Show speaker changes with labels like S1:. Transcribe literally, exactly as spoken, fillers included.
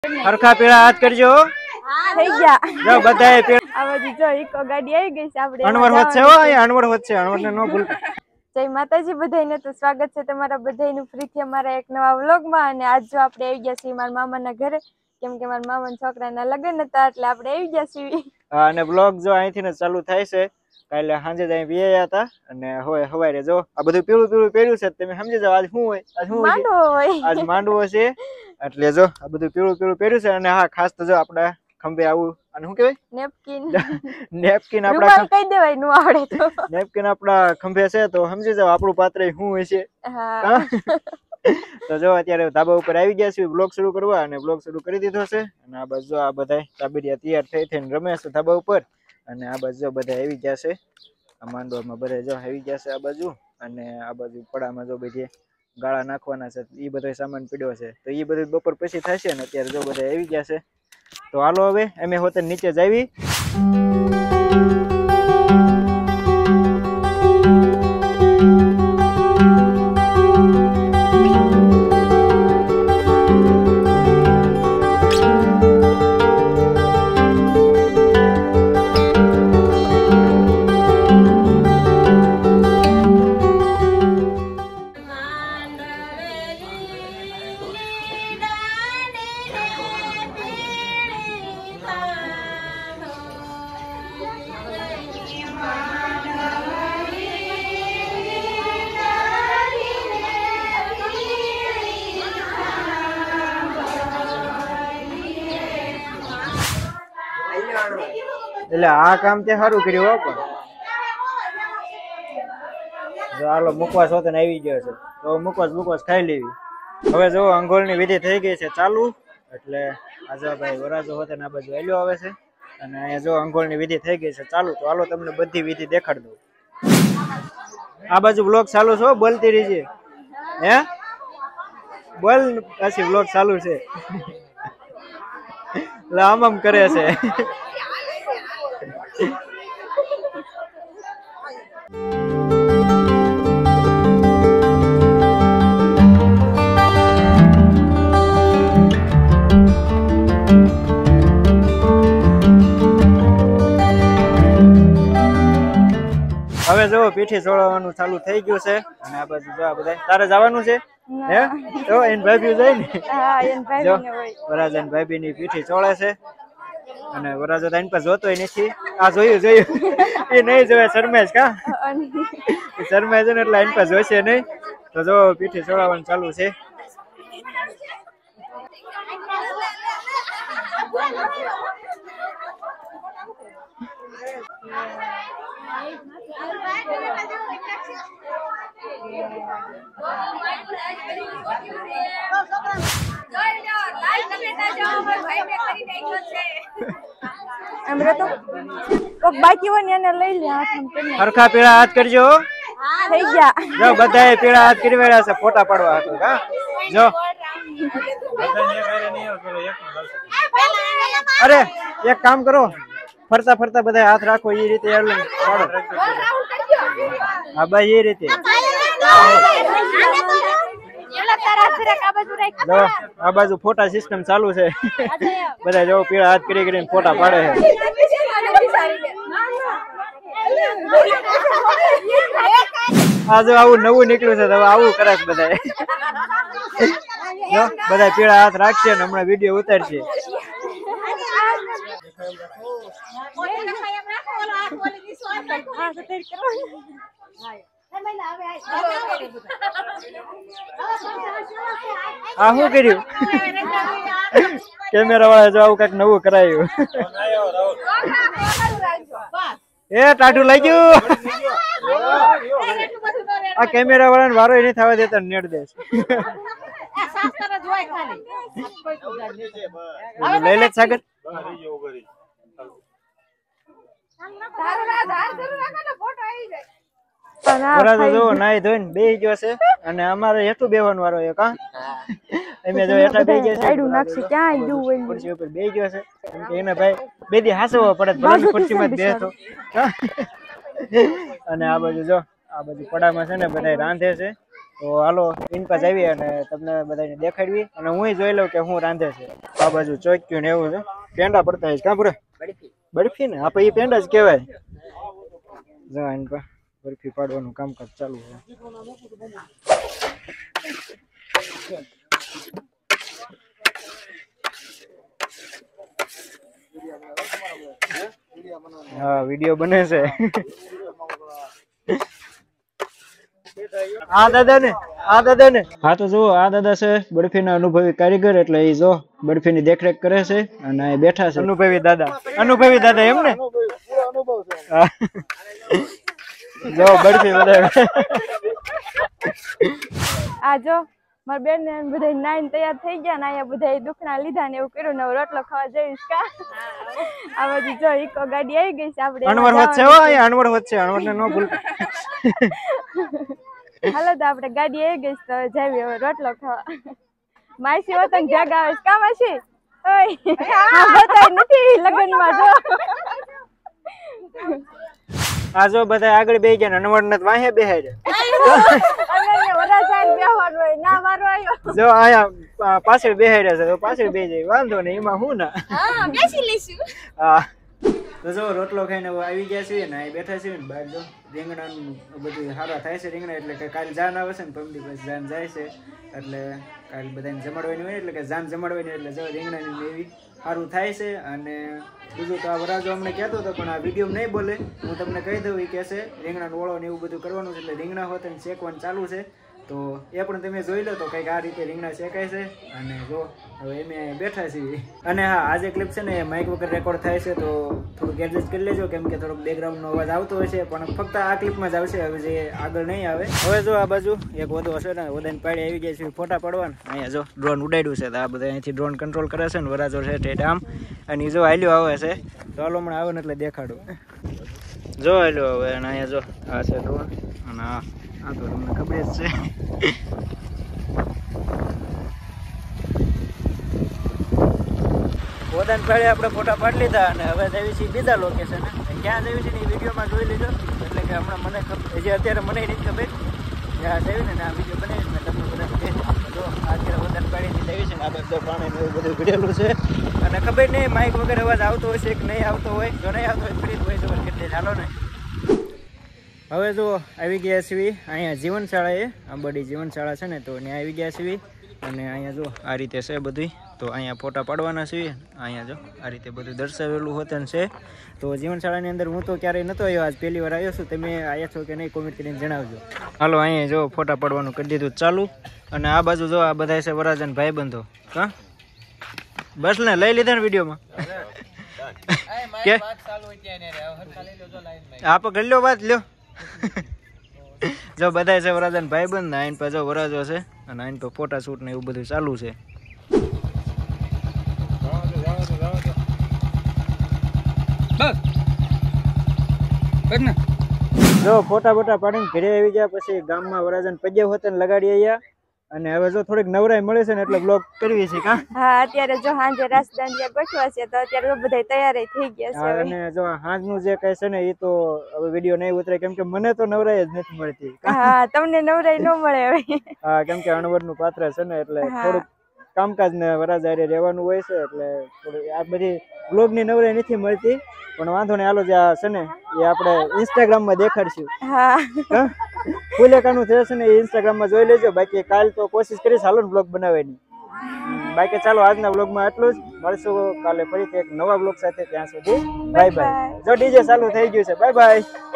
S1: હરખા પીળા હાથ કરજો.
S2: થઈ ગયા
S1: જો બધાએ પીળા.
S2: આ બધી જો ઈકો ગાડી આવી ગઈ છે આપણે.
S1: અણવર વચ્ચે હો, અહીંયા અણવર વચ્ચે, અણવરને ન ભૂલતા.
S2: જય માતાજી બધાને. તો સ્વાગત છે તમારા બધાનું ફરીથી અમારા એક નવા વ્લોગમાં. અને આજ જો આપણે આવી ગયા છીએ મારા મામાના ઘરે, કેમ કે મારા મામાના છોકરાના લગ્ન હતા એટલે આપણે આવી ગયા છીએ.
S1: હા, અને બ્લોગ જો અહીંથી ને ચાલુ થાય છે. કાલે સાંજે જ અહીં વ્યાયા હતા અને હવે હવારે જો આ બધું પીળું પીળું પહેર્યું છે. તમે સમજી જાવ આજ શું હોય. આજ શું
S2: માંડવો હોય,
S1: આજ માંડવો છે. એટલે જો આ બધું પીળું પીળું પહેર્યું છે. અને હા, ખાસ તો જો આપડા ખંભે આવું અને શું કહેવાય,
S2: નેપકિન.
S1: નેપકિન આપડા
S2: રૂમાલ કહી દેવાય નો આવડે તો.
S1: નેપકિન આપડા ખંભે છે તો સમજી જાવ આપણું પાત્ર શું હોય છે.
S2: હા.
S1: તો જો અત્યારે ધાબા ઉપર આવી ગયા છે બ્લોગ શરૂ કરવા, અને બ્લોગ શરૂ કરી દીધો છે. અને આ બાજુ આ બધા તાબડિયા તૈયાર થઈ થઈને રમે છે ધાબા ઉપર. અને આ બાજુ બધા આવી ગયા છે, આ માંડવામાં બધા જો આવી ગયા છે આ બાજુ. અને આ બાજુ પડામાં જો બધી ગાળા નાખવાના છે, એ બધો સામાન પીડ્યો છે. તો એ બધું બપોર પછી થશે ને અત્યારે જો બધા આવી ગયા છે. તો હાલો હવે અમે હોતે નીચે જાવી. એટલે આ કામ તે સારું કર્યું હો. પણ જો આલો મુકવાસ હોતે આવી ગયો છે તો મુકવાસ મુકવાસ ખાઈ લેવી. હવે જો અંગોળની વિધિ થઈ ગઈ છે ચાલુ. એટલે આજે ભાઈ વરાજો હોતે આ બાજુ હેલ્યો આવે છે. અને અહીંયા જો અંગોળની વિધિ થઈ ગઈ છે ચાલુ. તો હાલો તમને બધી વિધિ દેખાડ દઉં. આ બાજુ બ્લોગ ચાલુ છે, બોલતી રહીજે. હે બોલ, પછી બ્લોગ ચાલુ છે. એટલે આમ આમ કરે છે. હવે જો પીઠી છોડવાનું ચાલુ થઈ ગયું છે. અને આ બાજુ જો આ બધા તારે જવાનું છે. હે તો એન ભાભી જાય ને.
S2: હા, એન ભાભી ને હોય.
S1: વરાજન ભાભી ની પીઠી ચોળે છે. અને વરાજો તો એની પાસે જોતોય નથી. આ જોયું જોયું એ નહીં જોવે, શરમેશ કા શરમેશ છે ને એટલે એની પાસે જોશે નહીં. તો જો પીઠી ચોળવાનું ચાલુ છે.
S2: અમરે તો કોક બાકી હોય ને એને લઈ લે હાથમાં કરીને.
S1: હરખા પીળા હાથ કરજો.
S2: થઈ ગયા
S1: જો બધાએ પીળા હાથ કરી વેળા છે ફોટા પાડવા હતું. કા જો અરે એક કામ કરો, ફરતા ફરતા બધા હાથ રાખો એ રીતે પાડો. હા ભાઈ એ રીતે. જો આ બાજુ ફોટા સિસ્ટમ ચાલુ છે. બધા જો પીળા હાથ કરી કરીને ફોટા પાડે છે. આ જો આવું નવું નીકળ્યું છે તો આવું કરે છે બધા. જો બધા પીળા હાથ રાખશે ને હમણાં વિડીયો ઉતારશે. આ શું કર્યું? કેમેરા વાળા જો આવું કઈક નવું કરાયું. એ ટાટું લઈ ગયું. આ કેમેરા વાળાને વારો નહીં થવા દેતા નેટ દેશ. લઈ લે સાગર. જો નાઈ ધોઈને બેહી ગયો છે. અને અમારે હેઠું બેહવાનું વારો છે. કા અમે જો હેઠા બેહી ગયા છે. આડું નાખશે ક્યાં આડું હોય ખુરશી ઉપર બેહી ગયો છે. કેમ કે એને ભાઈ બે દી હાસવો પડે ભલે ખુરશીમાં જ બેસતો. અને આ બાજુ જો આ બાજુ પડામાં છે ને બધા રાંધે છે. તો હાલો ઇન પાસ આવી અને તમને બધાને દેખાડવી અને હું જોઈ લઉં કે હું રાંધે છે. આ બાજુ ચોક્યું ને એવું છે, પેંડા પડતા છે. કાં પૂરા બરફી ને આપણે એ પેંડા જ કહેવાય. જો ઇન પા બરફી પાડવાનું કામકાજ ચાલુ છે. હા વિડીયો બને છે. આ દાદા ને આ દાદા ને હા તો જુઓ આ દાદા છે બરફી ના અનુભવી કારીગર, એટલે એ જો બરફી ની દેખરેખ કરે છે અને અહીં બેઠા છે. અનુભવી દાદા અનુભવી દાદા એમ ને જો બરફી બધા
S2: આ જો મારા બેન ને બધા નાઈન તૈયાર થઈ ગયા ને અહીંયા બધા દુખણા લીધા ને એવું કર્યું ને રોટલો ખાવા જઈશ કા. આ બધી જો ઈકો ગાડી આવી ગઈ છે. આપણે
S1: અણવર વચ્ચે હો અહીંયા અણવર વચ્ચે અણવર ને નો ભૂલ.
S2: હાલો તો આપણે ગાડી આવી ગઈ તો જાવી હવે રોટલો ખાવા. માસી વતન જાગ આવે કા માસી? ઓય આ બતાય નથી લગન માં જો.
S1: આ જો બધા આગળ બેહી ગયા ને અણવર ને વાહે બેહાઈ જાય. જો આયા પાછળ બેહાઈ રહ્યા છે તો પાછળ બેહી જાય, વાંધો નહીં એમાં હું ના. હા બેસી લઈશું. હા તો જો રોટલો ખાઈને આવી ગયા છીએ ને અહીં બેઠા છીએ ને બહાર જો રીંગણાનું બધું સારા થાય છે રીંગણા, એટલે કે કાલે જાન આવે છે ને પમદી પછી જાન જાય છે એટલે કાલે બધાને જમાડવાની હોય એટલે કે જાન જમાડવાની એટલે જો રીંગણાની એવી સારું થાય છે. અને બીજું તો આ વરાજો અમને કહેતો હતો પણ આ વિડીયો નહીં બોલે, હું તમને કહી દઉં એ કહેશે રીંગણાનો ઓળો ને એવું બધું કરવાનું છે એટલે રીંગણા હોત ને શેકવાનું ચાલુ છે. તો એ પણ તમે જોઈ લો તો કંઈક આ રીતે રીંગણા શેકાય છે. અને જો હવે એમ બેઠા છીએ. અને હા આજે ક્લિપ છે ને માઇક વગર રેકોર્ડ થાય છે તો થોડુંક એડજસ્ટ કરી લેજો, કેમ કે થોડોક બેકગ્રાઉન્ડનો અવાજ આવતો હોય છે પણ ફક્ત આ ક્લિપમાં જ આવશે, હવે જે આગળ નહીં આવે. હવે જો આ બાજુ એક વધુ હશે ને ઓદાને પાડી આવી ગયા છે ફોટા પાડવાના. અહીંયા જો ડ્રોન ઉડાડ્યું છે તો આ બધા અહીંથી ડ્રોન કંટ્રોલ કરે છે ને વરાજો છે ટેટ આમ અને જો હાલ્યો આવે છે તો હાલો હમણાં આવે ને એટલે દેખાડું. જો હાલ્યો હવે અને અહીંયા જો આ છે ડ્રોન અને આ આ તો તમને ખબર જ છે. ઓદાન પાડે આપણે ફોટા પાડી લીધા અને હવે જઈએ છીએ બીજા લોકેશન. ક્યાં જઈએ છીએ એ વિડીયોમાં જોઈ લેજો, એટલે કે હમણાં મને હજી અત્યારે મને નથી ખબર જ્યાં જઈએ ને આ વિડીયો બનાવીને મેં તમને બધા જો અત્યારે ઓદાન પાડીથી જઈએ છીએ ને આ બધું પાણી એવું બધું ભીડેલું છે અને ખબર નહીં માઇક વગર અવાજ આવતો હોય છે કે નહીં આવતો હોય. જો નહીં આવતો હોય ફ્રી હોય તો કેટલે ચાલો ને. હવે જો આવી ગયા છીએ અહીંયા જીવનશાળાએ, આંબડી જીવનશાળા છે ને તો ત્યાં આવી ગયા છીએ અને અહીંયા જો આ રીતે છે બધું. તો અહીંયા ફોટા પાડવાના છીએ. અહીંયા જો આ રીતે બધું દર્શાવેલું હોતન છે. તો જીવનશાળાની અંદર હું તો ક્યારેય નહોતો આવ્યો, આજ પહેલી વાર આવ્યો છું. તમે આવ્યા છો કે નહીં કોમેન્ટ કરીને જણાવજો. હાલો અહીંયા જો ફોટા પાડવાનું કરી દીધું ચાલુ. અને આ બાજુ જો આ બધા છે વરાજન ભાઈબંધો. હા બસ ને લઈ લીધા ને વિડીયોમાં કે આપ કરી લો વાત લ્યો. જો બધા છે વરાજન ભાઈબંધ ને આઈન પર જો વરાજો છે અને આઈન પર ફોટા શૂટ ને એવું બધું ચાલુ છે. જો ફોટા બોટા પાડીને ઘરે આવી ગયા પછી ગામમાં વરાજન પગે હોતન લગાડી આવ્યા અને હવે જો થોડીક નવરાઈ મળે છે ને એટલે બ્લોગ કરવી છે કા.
S2: હા અત્યારે જો હાંજે રાસ દાંડિયા ગોઠવા છે તો અત્યારે બધા તૈયારી થઈ ગયા છે.
S1: અને જો હાંજનું જે કઈ છે ને એ તો હવે વિડીયો નહીં ઉતરે, કેમ કે મને તો નવરાઈ જ નથી મળતી.
S2: હા તમને નવરાઈ ન મળે હવે.
S1: હા કેમ કે અણવરનું પાત્ર છે ને એટલે થોડુંક કામકાજ ને વરાજારે રહેવાનું હોય છે એટલે થોડી આ બધી બ્લોગ ની નવરાઈ નથી મળતી. પણ વાંધો નહીં, હાલો જે આ છે ને એ આપણે ઇન્સ્ટાગ્રામ માં દેખાડશું. હા ફૂલેકાનું છે ને એ ઇન્સ્ટાગ્રામ માં જોઈ લેજો. બાકી કાલ તો કોશિશ કરીશ હાલો બ્લોગ બનાવવાની. બાકી ચાલો આજના બ્લોગમાં આટલું જ. મળશું કાલે ફરીથી એક નવા બ્લોગ સાથે. ત્યાં સુધી બાય બાય. જો ડીજે ચાલુ થઈ ગયું છે. Bye by.